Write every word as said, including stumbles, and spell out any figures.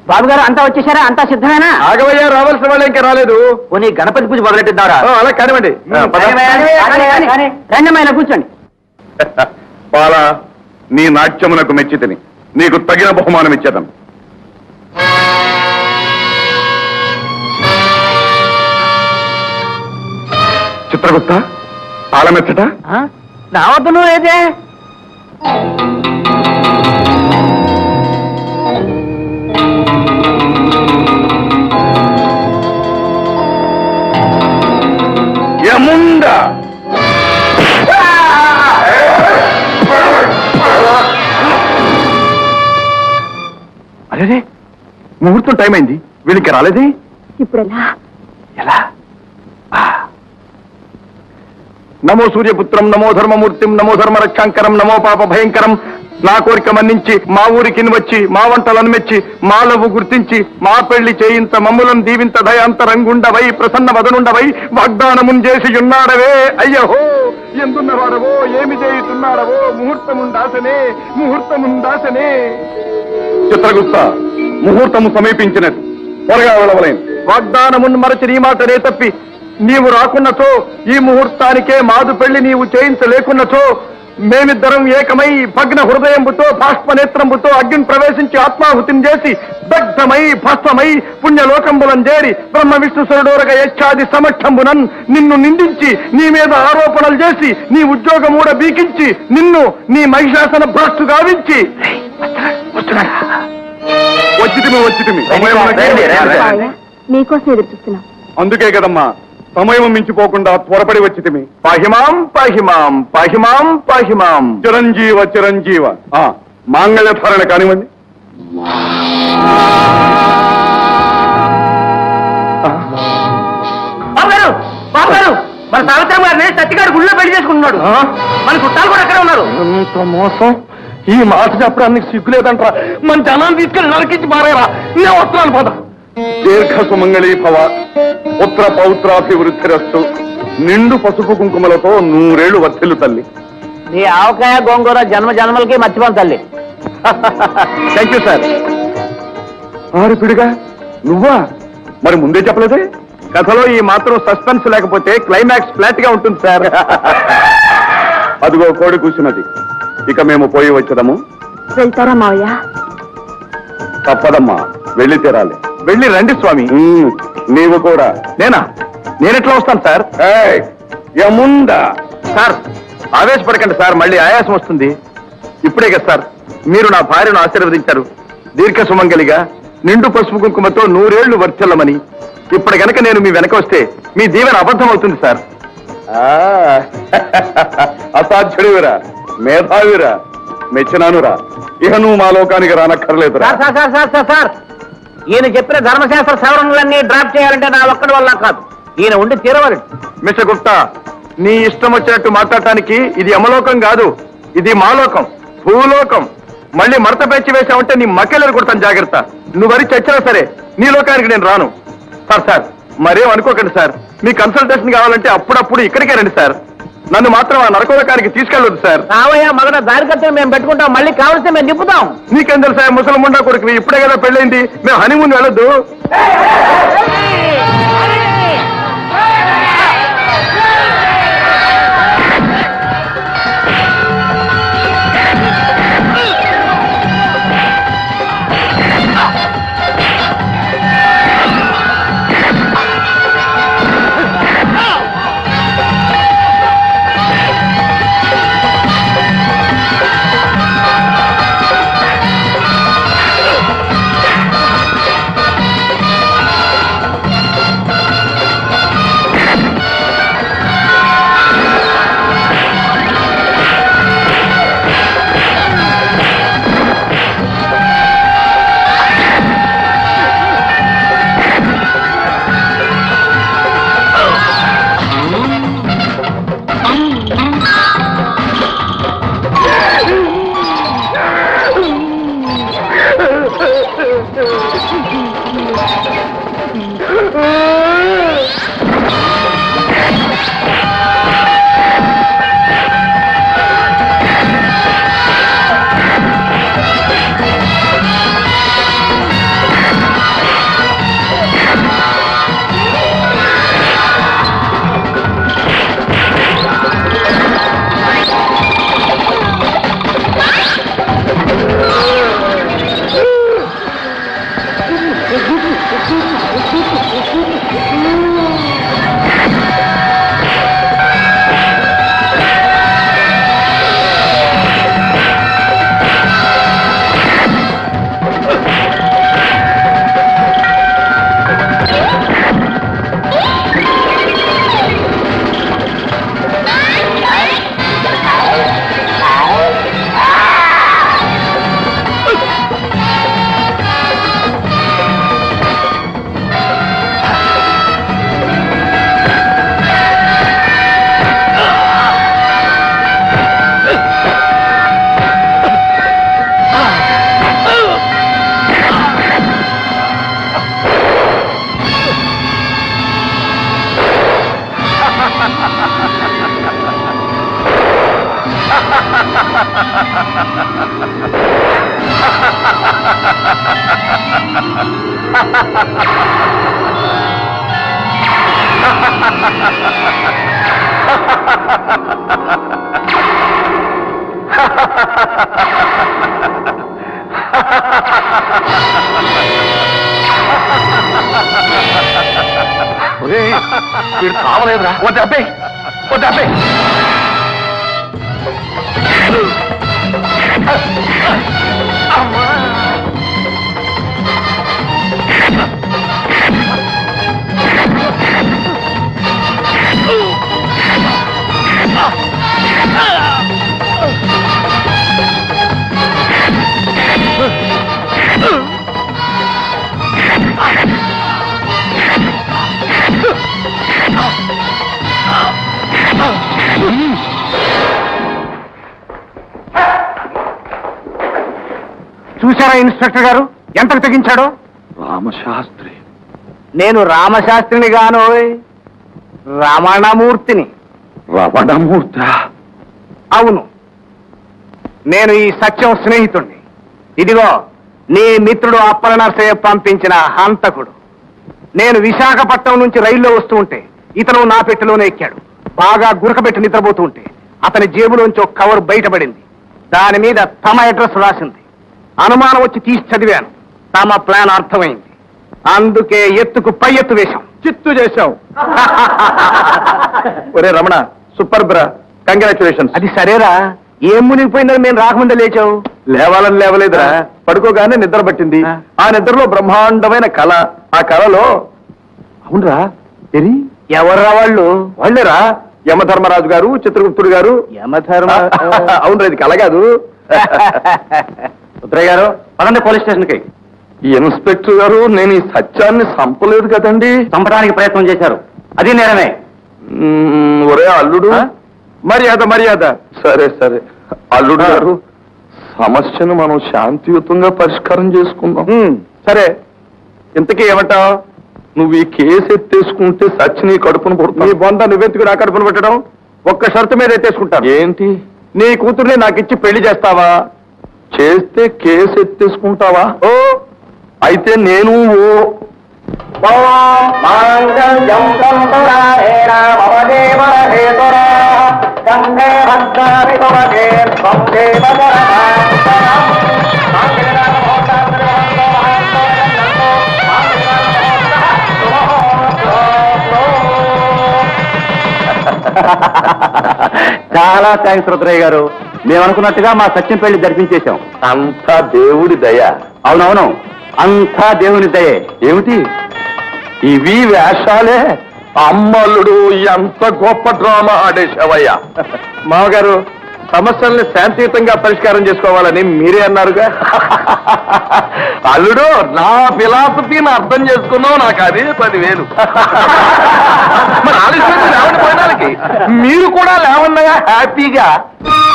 బాబు గారు అంతా వచ్చేసారా? అంతా సిద్ధమేనా? ఆగవయ్యా, రావాల్సిన వాళ్ళు ఇంకా రాలేదు. ఓ నీ గణపతి పూజ మొదలెట్టిద్దారా? అలా కానివ్వండి. రంగమైన కూర్చోండి. బాల, నీ నాట్యమునకు మెచ్చితిని, నీకు తగిన బహుమానం ఇచ్చేదం. చిత్రగుప్త, తాళమెచ్చట నా వద్ద నువ్వు ఏదే యముండా అదే ముహూర్తం టైం అయింది, వీళ్ళకి రాలేదే. ఇప్పుడు ఎలా? ఎలా? నమో సూర్యపుత్రం, నమో ధర్మమూర్తిం, నమో ధర్మ రక్షాంకరం, నమో పాప భయంకరం. నా కోరిక మన్నించి మా ఊరికి వచ్చి మా వంటలను మెచ్చి మా లవ్వు గుర్తించి మా పెళ్లి చేయింత మమ్ములను దీవింత దయాంతరంగుండవై ప్రసన్న వదనుండవై వాగ్దానమున్ చేసి ఉన్నాడవే. అయ్యహో, ఎందున్నవాడవో, ఏమి చేయుతున్నాడవో, ముహూర్తముందాసనే, ముహూర్తముందాసనే. చిత్రగుప్త, ముహూర్తము సమీపించినది, త్వరగా వెళ్ళవలేను. వాగ్దానమున్ మరచి నీ మాటనే తప్పి నీవు రాకున్నచో, ఈ ముహూర్తానికే మాదు పెళ్లి నీవు చేయించలేకున్నచో, మేమిద్దరం ఏకమై భగ్న హృదయంబుతో బాష్పనేత్రంబుతో అగ్ని ప్రవేశించి ఆత్మాహుతిని చేసి దగ్ధమై భస్మమై పుణ్యలోకంబులం చేరి బ్రహ్మ విష్ణుసురుడోరగ యచ్ఛాది సమక్షంబునన్ నిన్ను నిందించి నీ మీద ఆరోపణలు చేసి నీ ఉద్యోగమూడ బీకించి నిన్ను నీ మహిషాసన భ్రష్టు గావించి వచ్చితిమి వచ్చితిమి మీకోసం ఎదురు చూస్తున్నాం. అందుకే కదమ్మా సమయం మించిపోకుండా త్వరపడి వచ్చితిమి. పాహిమాం పాహిమాం పాహిమాం పాహిమాం. చిరంజీవ చిరంజీవ. మాంగళ్యధారణ కానివ్వండి. బాబుగారు, బాబుగారు, మన సావిత్రం గారిని సత్తిగారు గుళ్ళో పెళ్లి చేసుకుంటున్నాడు. మన చుట్టాలు కూడా అక్కడే ఉన్నారు. ఎంత మోసం! ఈ మాట చెప్పడానికి సిగ్గులేదంటారా? మన జనాన్ని తీసుకెళ్ళి నరికించి మారేరా. నేను వస్తున్నాను, పద. దీర్ఘ సుమంగళీ భవ, పుత్ర పౌత్రాభివృద్ధిరస్తు. నిండు పసుపు కుంకుమలతో నూరేళ్లు వర్ధిల్లు తల్లి. నీ ఆవకాయ గోంగూర జన్మ జన్మలకి మర్చిపోను తల్లి. Thank you sir. ఆరిపిడిగా నువ్వా? మరి ముందే చెప్పలేదే? కథలో ఈ మాత్రం సస్పెన్స్ లేకపోతే క్లైమాక్స్ ఫ్లాట్ గా ఉంటుంది సార్. అదిగో కోడి కూర్చున్నది. ఇక మేము పోయి వచ్చేదము. వెళ్తారా మావయ్య? తప్పదమ్మా, వెళ్ళి తీరాలి. వెళ్ళి రండి స్వామి. నీవు కూడా. నేనా? నేనెట్లా వస్తాను సార్? యముండా. సార్ ఆవేశపడకండి సార్, మళ్ళీ ఆయాసం వస్తుంది. ఇప్పుడే కదా సార్ మీరు నా భార్యను ఆశీర్వదించారు, దీర్ఘ సుమంగలిగా నిండు పసుపు కుంకుమతో నూరేళ్లు వర్చెల్లమని. ఇప్పుడు గనక నేను మీ వెనక వస్తే మీ దీవెన అబద్ధం అవుతుంది సార్. అసాధ్యుడివిరా, మేధావిరా, మెచ్చినానురా. ఇహ నువ్వు మా లోకానికి రానక్కర్లేదురా. Sir sir sir sir sir ఈయన చెప్పిన ధర్మశాస్త్ర సవరణలన్నీ డ్రాప్ చేయాలంటే నా ఒక్కడి వల్ల కాదు, ఈయన ఉండి తీరవాలి. మిస్టర్ గుప్తా, నీ ఇష్టం వచ్చినట్టు మాట్లాడటానికి ఇది యమలోకం కాదు, ఇది మాలోకం, భూలోకం. మళ్ళీ మడత పెంచి వేసామంటే నీ మక్కెళ్ళని కొడతాను, జాగ్రత్త. నువ్వు వరి చచ్చినా సరే నీ లోకానికి నేను రాను. సార్ సార్ మరేం అనుకోకండి సార్, మీ కన్సల్టేషన్ కావాలంటే అప్పుడప్పుడు ఇక్కడికే రండి సార్. నన్ను మాత్రం ఆ నరకోలోకానికి తీసుకెళ్ళదు సార్. రావయ్య మగన దారికత్వం మేము పెట్టుకుంటాం, మళ్ళీ కావలిస్తే మేము నింపుతాం. నీకేం తెలుసా ముసలముండా కొడుకు, ఇప్పుడే కదా పెళ్ళైంది, మేము హనీమూన్ వెళ్ళొద్దు. వీడు కావలేదురా. వద్ద అబ్బాయి, వద్ద అబ్బాయి. చూశారా ఇన్స్పెక్టర్ గారు ఎంతకు తెగించాడో? రామశాస్త్రి. నేను రామశాస్త్రిని గాను, రమణమూర్తిని. రమణమూర్తి? అవును, నేను ఈ సత్యం స్నేహితుణ్ణి. ఇదిగో నీ మిత్రుడు అప్పల నరసయ్య పంపించిన హంతకుడు. నేను విశాఖపట్నం నుంచి రైల్లో వస్తూ ఉంటే ఇతను నా పెట్టెలోనే ఎక్కాడు. బాగా గురకబెట్టి నిద్రపోతూ ఉంటే అతని జేబులోంచి ఒక కవర్ బయటపడింది. దాని మీద తమ అడ్రస్ రాసింది. అనుమానం వచ్చి తీసి చదివాను. తమ ప్లాన్ అర్థమైంది. అందుకే ఎత్తుకు పై ఎత్తు వేశాం. చిత్తు చేశావు. ఒరే రమణ, సూపర్ బ్రా, కంగ్రాచులేషన్స్. అది సరేరా, ఏం మునిగిపోయిందని మేము రాకముందే లేచావు? లేవాలని లేవలేదురా, పడుకోగానే నిద్ర పట్టింది. ఆ నిద్రలో బ్రహ్మాండమైన కళ. ఆ కళలో అవునరా, ఎరి ఎవర్రా వాళ్ళు? వాళ్ళేరా, యమధర్మరాజు గారు, చిత్రగుప్తుడు గారు. యమధర్మ? అవునరా, ఇది కళ కాదు. ఉత్తరయ్య గారు, పదండి పోలీస్ స్టేషన్కి. ఈ ఇన్స్పెక్టర్ గారు, నేను ఈ సత్యాన్ని చంపలేదు కదండి. చంపడానికి ప్రయత్నం చేశారు, అది నేరమే. మ్మ్, ఒరే అల్లుడు, మర్యాద మర్యాద. సరే సరే అల్లుడు గారు, సమస్యను మనం శాంతియుతంగా పరిష్కారం చేసుకుందాం. సరే, ఇంతకీ ఏమంటావు? నువ్వు ఈ కేసు ఎత్తేసుకుంటే సచ్చి నీ కడుపును పుడుతుంది. నీ బొంద నువ్వెత్తుకు నా కడుపును పెట్టడం? ఒక్క షరతు మీద ఎత్తేసుకుంటాను. ఏంటి? నీ కూతుర్ని నాకిచ్చి పెళ్లి చేస్తావా? చేస్తే కేసు ఎత్తేసుకుంటావా? ఓ అయితే నేను ఓ. చాలా థ్యాంక్స్ రుద్రయ్య గారు. మేము అనుకున్నట్టుగా మా సత్యం పెళ్లి జరిపించేశాం. అంతా దేవుడి దయ. అవునవును, అంతా దేవుని దయే. ఏమిటి ఇవి వేషాలే? అమ్మల్లుడు, ఎంత గొప్ప డ్రామా ఆడేశావయ్యా. మామగారు, సమస్యల్ని శాంతియుతంగా పరిష్కారం చేసుకోవాలని మీరే అన్నారుగా. అల్లుడు, నా ఫిలాసఫీని అర్థం చేసుకున్నావు, నాకు అది పదివేలు. మరి ఆలస్యం లేవండి పోయినాలకి. మీరు కూడా లేవన్నగా హ్యాపీగా.